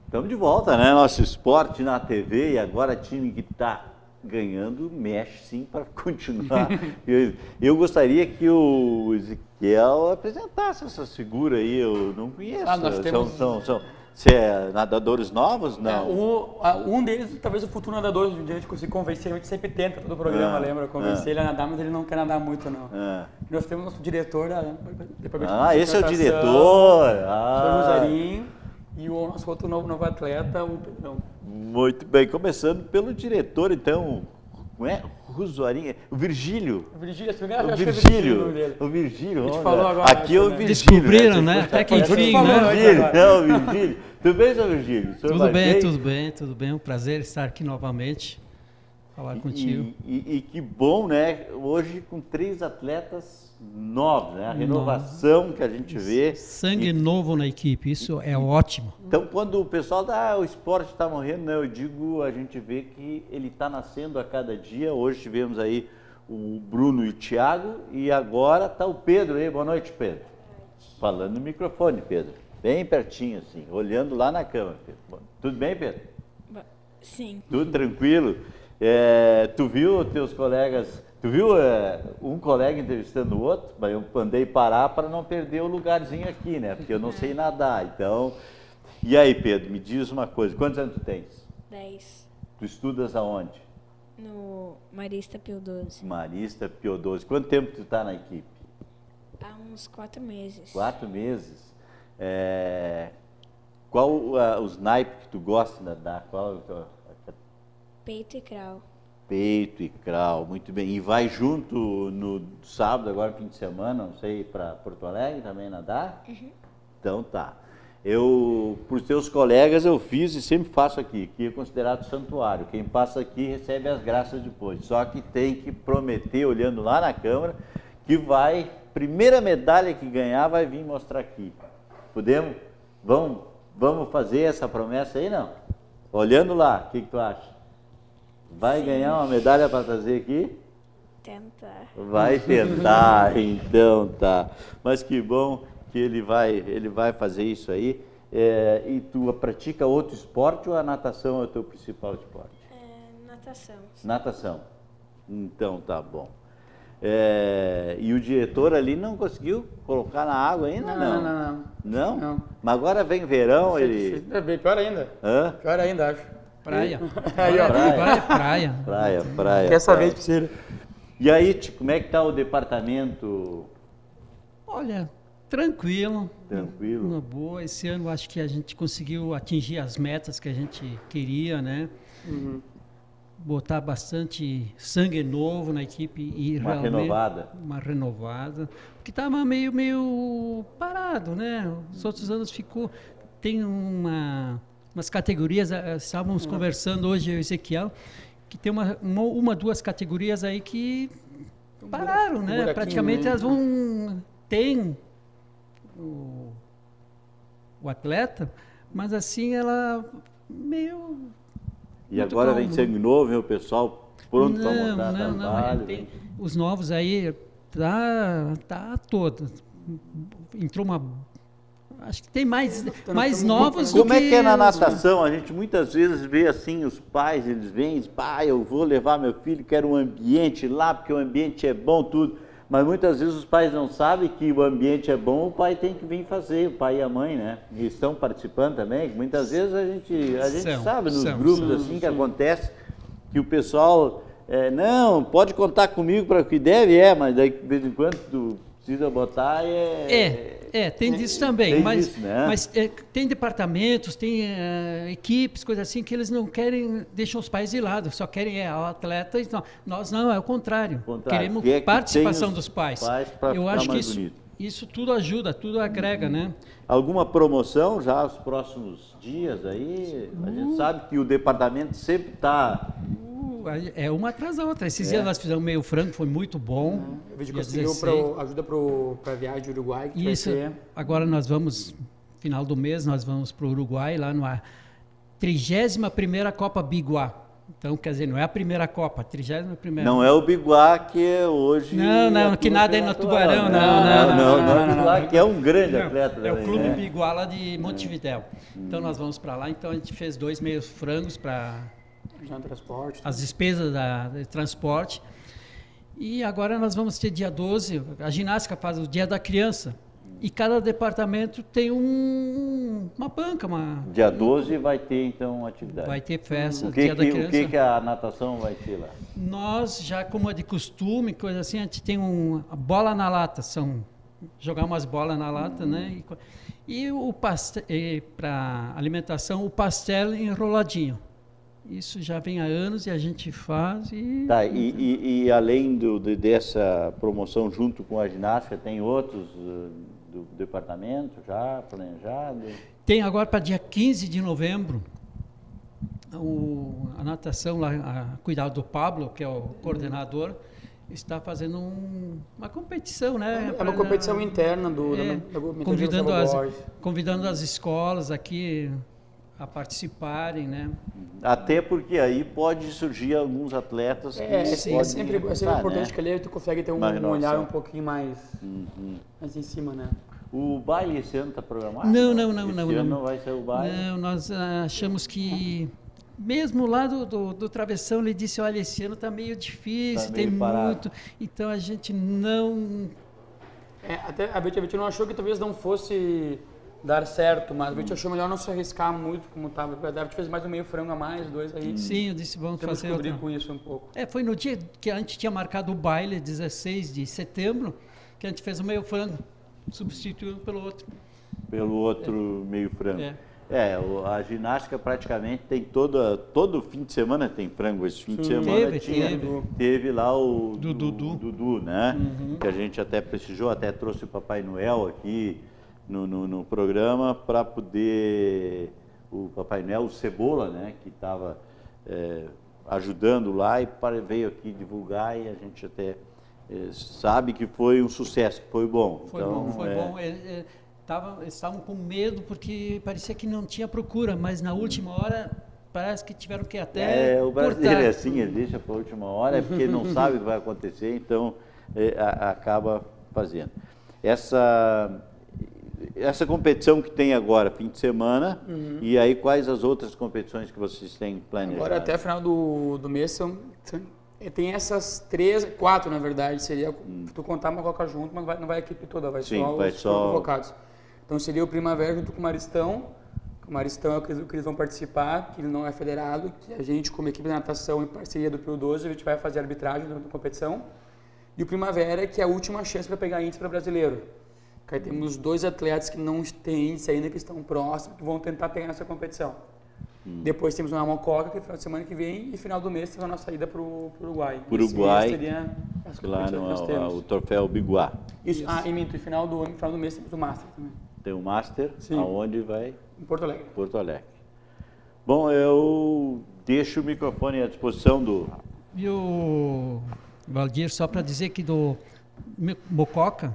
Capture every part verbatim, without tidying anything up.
Estamos de volta, né? Nosso esporte na T V e agora time que está ganhando mexe sim para continuar. eu, eu gostaria que o Ezequiel apresentasse essas figuras aí, eu não conheço. Ah, nós temos... São, são, são, se é nadadores novos? Não. É, um, um deles, talvez o futuro nadador, um dia a gente conseguir convencer, a gente sempre tenta todo o programa, ah, lembra? Convencer ah, ele a nadar, mas ele não quer nadar muito, não. Ah, Nós temos nosso diretor da departamento ah de esse é o natação, diretor! o Ah. Rosarinho, e o nosso outro novo, novo atleta, o Pedrão. Muito bem, começando pelo diretor, então, não é? Rosarinho, o Virgílio. O Virgílio, a primeira O vez que eu Virgílio, vi dele. o Virgílio. A gente olha, falou agora, aqui é o né? Virgílio. Descobriram, né? né? Até que Você enfim, falou, né? Virgílio, não, Virgílio. Tudo bem, seu Virgílio? Tudo vai bem, tudo bem, tudo bem. Um prazer estar aqui novamente, falar E, contigo. e, e que bom, né? Hoje com três atletas novos, né? A renovação que a gente vê. Sangue E- novo na equipe, isso é ótimo. Então, quando o pessoal dá, ah, o esporte está morrendo, né? Eu digo, a gente vê que ele está nascendo a cada dia. Hoje tivemos aí o Bruno e o Thiago e agora está o Pedro aí. Boa noite, Pedro. Falando no microfone, Pedro. Bem pertinho, assim, olhando lá na câmera. Pedro. Bom, tudo bem, Pedro? Sim. Tudo tranquilo? É, tu viu teus colegas, tu viu é, um colega entrevistando o outro? Mas eu mandei parar para não perder o lugarzinho aqui, né? Porque eu não sei nadar, então... E aí, Pedro, me diz uma coisa, quantos anos tu tens? dez. Tu estudas aonde? No Marista Pio doze. Marista Pio doze. Quanto tempo tu tá na equipe? Há uns quatro meses. Quatro meses. É, qual uh, os naipes que tu gosta de nadar? Qual é o teu... Peito e crawl. Peito e crawl, muito bem. E vai junto no sábado, agora fim de semana, não sei, para Porto Alegre também nadar? Uhum. Então tá. Eu, para os teus colegas, eu fiz e sempre faço aqui, que é considerado santuário. Quem passa aqui recebe as graças depois. Só que tem que prometer, olhando lá na câmera, que vai, primeira medalha que ganhar, vai vir mostrar aqui. Podemos? Vamos, vamos fazer essa promessa aí, não? Olhando lá, o que, que tu acha? Vai Sim. ganhar uma medalha para trazer aqui? Tentar. Vai tentar, então tá. Mas que bom que ele vai, ele vai fazer isso aí. É, e tu pratica outro esporte ou a natação é o teu principal esporte? É, natação. Natação. Então tá bom. É, e o diretor ali não conseguiu colocar na água ainda? Não, Não, não, não. Não? Não. Mas agora vem verão, ele... É bem pior ainda. Hã? Pior ainda, acho. Praia. Aí, ó. Praia, praia, praia. Praia, praia. Dessa praia. vez piscina. E aí, tio, como é que tá o departamento? Olha, tranquilo. Tranquilo? Uma boa. Esse ano acho que a gente conseguiu atingir as metas que a gente queria, né? Uhum. Botar bastante sangue novo na equipe e Uma realmente renovada. uma renovada, porque estava meio meio parado, né? Os outros anos ficou, tem uma umas categorias, eh, estávamos Uhum. conversando hoje eu e o Ezequiel, que tem uma, uma uma duas categorias aí que pararam, um né? buraquinho, Praticamente né? elas vão tem o, o atleta, mas assim ela meio E muito agora calmo. vem sangue novo, vem o pessoal pronto para Não, montar não, não, trabalho. é, tem- vem- os novos aí tá tá todo. Entrou uma, acho que tem mais mais novos do Como é que é na os- natação? A gente muitas vezes vê assim, os pais, eles vêm e dizem, pai, eu vou levar meu filho, quero um ambiente lá, porque o ambiente é bom, tudo. Mas muitas vezes os pais não sabem que o ambiente é bom, o pai tem que vir fazer, o pai e a mãe, né? E estão participando também. Muitas vezes a gente, a gente São, sabe nos são, grupos são, assim que acontece, que o pessoal, é, não, pode contar comigo para o que deve, é, mas daí de vez em quando tu precisa botar é... É, é, tem disso também, tem mas, disso, né? mas é, tem departamentos, tem é, equipes, coisas assim, que eles não querem, deixam os pais de lado, só querem é, o atleta, então, nós não, é o contrário, Contrário, queremos quer que participação tenha os dos pais. pais pra Eu ficar acho que mais isso, bonito. isso tudo ajuda, tudo agrega, né? Alguma promoção já nos próximos dias aí? A gente sabe que o departamento sempre está... Uh, É uma atrás da outra. Esses É. dias nós fizemos meio frango, foi muito bom. Eu vejo que Dia conseguiu dezesseis. pro, ajuda para a viagem do Uruguai, que vai Isso. ser... Agora nós vamos, final do mês, nós vamos para o Uruguai, lá na trigésima primeira Copa Biguá. Então, quer dizer, não é a primeira Copa, a trigésima primeira. Não é o Biguá que é hoje... Não, não, que nada é no Tubarão, não, não, não. não, Não, não, não, não, que é um grande Não, atleta. é o também, Clube né? Biguá lá de Montevidéu. Então, nós vamos para lá. Então, a gente fez dois meios frangos para Já no transporte. as despesas da, de transporte. E agora nós vamos ter dia doze, a ginástica faz o Dia da Criança. E cada departamento tem um, uma banca, uma... Dia doze vai ter, então, atividade. Vai ter festa, O que, Dia da que, Criança. o que, que a natação vai ter lá? Nós, já como é de costume, coisa assim, a gente tem um, a bola na lata, são jogar umas bolas na lata, né? E, co- e o pastel, para alimentação, o pastel enroladinho. Isso já vem há anos e a gente faz e... Tá, e, e, e além do, de- dessa promoção junto com a ginástica, tem outros uh, do departamento já planejado? Tem agora para dia quinze de novembro, o, a natação lá, a cuidado do Pablo, que é o coordenador, está fazendo um- uma competição, né? É uma competição interna do, É, da, da, da convidando, da as, Borges. convidando as escolas aqui a participarem, né? Até porque aí pode surgir alguns atletas que É, é, Sim, é podem sempre, é sempre disputar, importante né? que ali tu consegue ter um, Uma um olhar renovação. um pouquinho mais, Uhum. mais em cima, né? O baile esse ano está programado? Não, não, não, esse não, ano não. não vai ser o baile? Não, nós ah, achamos que mesmo lá do, do, do travessão ele disse, olha, esse ano está meio difícil, Tá tem meio parado. muito, então a gente não... É, até a Betty, a Betty não achou que talvez não fosse dar certo, mas a Betty achou melhor não se arriscar muito como estava. A Betty fez mais um meio frango a mais, dois aí. Sim, eu disse, vamos Temos que fazer cobrir outra. com isso um pouco. É, foi no dia que a gente tinha marcado o baile, dezesseis de setembro, que a gente fez o meio frango, substituindo pelo outro. Pelo outro meio frango. É. É, o- a ginástica praticamente tem toda, todo fim de semana tem frango. Esse fim de Sim. semana Teve, tinha, teve. teve lá o Do Dudu. Dudu, né? Uhum. Que a gente até precisou, até trouxe o Papai Noel aqui no, no, no programa para poder, o Papai Noel, o Cebola, né? Que estava ajudando lá e para- veio aqui divulgar e a gente até eh, sabe que foi um sucesso, que foi bom. Foi Então, bom, foi é, bom. É, é, tava, eles estavam com medo porque parecia que não tinha procura, mas na última hora parece que tiveram que até É, o brasileiro cortar. é assim, ele deixa para a última hora, é porque não sabe o que vai acontecer, então é, a- acaba fazendo. Essa, essa competição que tem agora, fim de semana, e aí quais as outras competições que vocês têm planejado? Agora até final do, do mês são, são- é, tem essas três, quatro na verdade, seria tu contar uma coca junto, mas não vai, não vai a equipe toda, vai Sim, só vai os que só- foram convocados. Então seria o Primavera junto com o Maristão, o Maristão é o que eles, o que eles vão participar, que ele não é federado, que a gente como equipe de natação em parceria do P U doze, a gente vai fazer arbitragem durante a competição. E o Primavera, que é a última chance para pegar índice para brasileiro. Que aí temos dois atletas que não têm índice ainda, que estão próximos, que vão tentar pegar nessa competição. Depois temos uma Mococa, que é final de semana que vem, e final do mês temos a nossa ida para o Uruguai. Pro Esse Uruguai, mês seria as Lá competições no que nós a- temos. o troféu Biguá. Isso, ah, e minto, e final do ano, final do mês temos o Master também, Tem o Master, Sim. aonde vai? em Porto Alegre. Porto Alegre. Bom, eu deixo o microfone à disposição do... E o Valdir, só para dizer que do Mi- Mococa,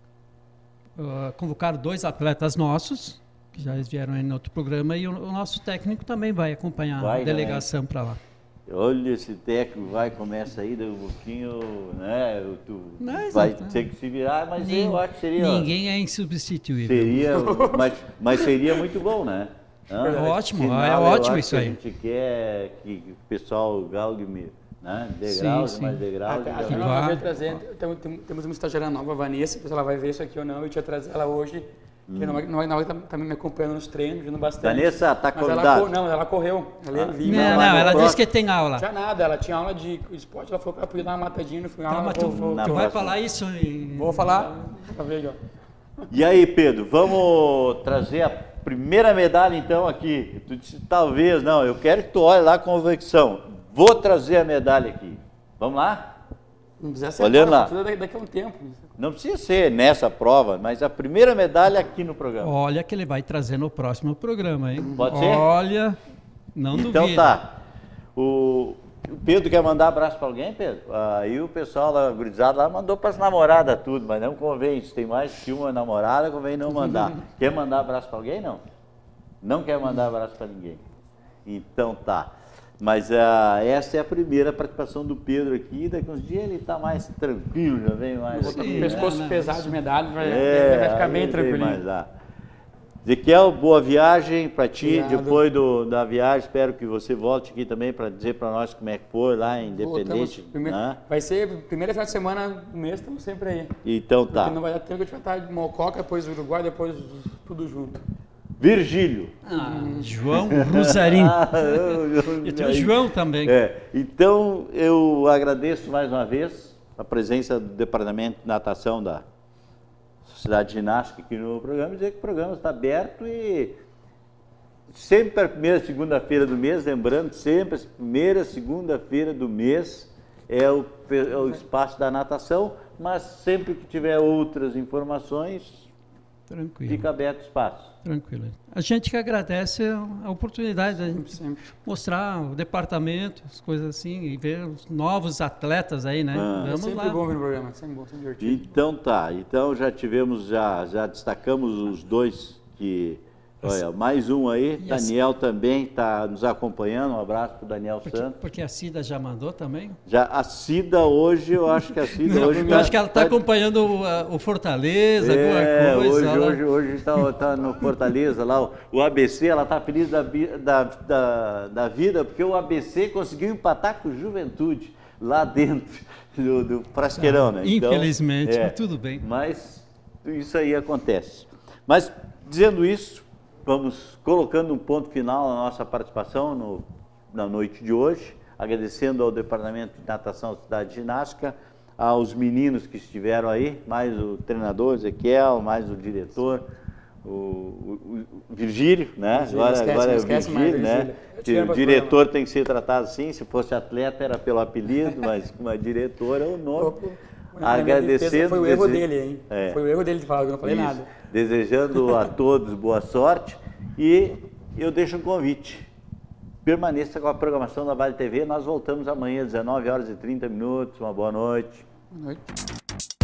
ah, convocaram dois atletas nossos, que já eles vieram aí no outro programa, e o, o nosso técnico também vai acompanhar Vai a delegação para lá. Olha, esse técnico vai, começa aí, daqui um pouquinho, né? Tu Mas, vai então, ter que se virar, mas Nin- eu acho que seria... Ninguém é insubstituível. Seria, mas, mas seria muito bom, né? Hã? Ótimo, Sinal, é eu ótimo acho isso que aí. A gente quer que o pessoal galgue, né? Degraus, Sim, sim. mais degraus. Até, degraus. até nós Vai. vamos ver trazer, tem- tem- temos uma estagiária nova, a Vanessa, não sei se ela vai ver isso aqui ou não, eu tinha trazer ela hoje, que não vai, não vai, não vai tá, tá me acompanhando nos treinos, vindo bastante. Vanessa, tá Mas ela convidada. co- Não, ela correu, ela ia Ah. vir, Não, mas não, ela não disse que tem aula. tinha nada, ela tinha aula de esporte, ela falou que ela podia dar uma matadinha no final. Tá, ela mas tu, vou, vou, na tu vai próxima. falar isso em... vou falar, pra ver, ó. E aí, Pedro, vamos trazer a primeira medalha então aqui. Tu disse, talvez, não, eu quero que tu olhe lá com convicção. Vou trazer a medalha aqui. Vamos lá? Não precisa ser Olhando agora, lá. precisa daqui, daqui a um tempo. Não precisa ser nessa prova, mas a primeira medalha aqui no programa. Olha que ele vai trazer no próximo programa, hein? Pode ser? Olha, não Então duvide. tá. O, o Pedro quer mandar abraço para alguém, Pedro? Aí o pessoal lá, gurizada lá, mandou para as namoradas tudo, mas não convém. Se tem mais que uma namorada, convém não mandar. Quer mandar abraço para alguém? Não. Não quer mandar abraço para ninguém. Então tá. Mas uh, essa é a primeira participação do Pedro aqui, daqui uns dias ele está mais tranquilo, já vem mais Botar aqui, o pescoço né? pesado de medalha, vai, É, vai ficar bem aí vem tranquilinho. mais lá. Ezequiel, boa viagem para ti. Obrigado. Depois do, da viagem, espero que você volte aqui também para dizer para nós como é que foi lá em Independente. Primeiro, Né? vai ser primeira final de semana do mês, estamos sempre aí. Então tá. Porque não vai dar tempo que a gente vai estar de Mococa, depois Uruguai, depois tudo junto. Virgílio. Ah, João Rosarim. Ah, eu- eu- E tem o João também. É, então eu agradeço mais uma vez a presença do Departamento de Natação da Sociedade de Ginástica aqui no programa, dizer que o programa está aberto e sempre a primeira segunda-feira do mês, lembrando, sempre a primeira segunda-feira do mês é o, é o espaço da natação, mas sempre que tiver outras informações, Tranquilo. fica aberto o espaço. Tranquilo. A gente que agradece a oportunidade de a gente Sempre. mostrar o departamento, as coisas assim, e ver os novos atletas aí, né? Ah. É Vamos sempre lá. bom vir no programa, sempre bom, sempre divertido. Então tá, então já tivemos, já, já destacamos os dois que, olha, mais um aí, E a Daniel também está nos acompanhando, um abraço para o Daniel Porque, Santos. porque a Cida já mandou também. Já, a Cida hoje, eu acho que a Cida Não, hoje eu tá- acho que ela está tá- acompanhando o, a- o Fortaleza, é, alguma coisa. hoje, ela- hoje, hoje está tá no Fortaleza lá, o, o A B C, ela está feliz da, bi- da, da, da vida, porque o A B C conseguiu empatar com o Juventude lá dentro do, do Frasqueirão, né? Então, Infelizmente, é, mas tudo bem. Mas isso aí acontece. Mas, dizendo isso, vamos colocando um ponto final na nossa participação no, na noite de hoje, agradecendo ao Departamento de Natação da Cidade de Ginástica, aos meninos que estiveram aí, mais o treinador Ezequiel, mais o diretor, o, o, o Virgílio, né? Virgílio, agora esquece, agora não é o esquece mais, Virgílio, né? Virgílio. Eu Que tive o outro diretor tem que ser tratado assim, se fosse atleta era pelo apelido, mas como a diretora é o nome. Na minha defesa, Agradecendo. Foi o erro dese- dele, hein? É. Foi o erro dele de falar, eu não falei Isso. nada. Desejando a todos boa sorte e eu deixo um convite. Permaneça com a programação da Vale T V. Nós voltamos amanhã às dezenove horas e trinta minutos. Uma boa noite. Boa noite.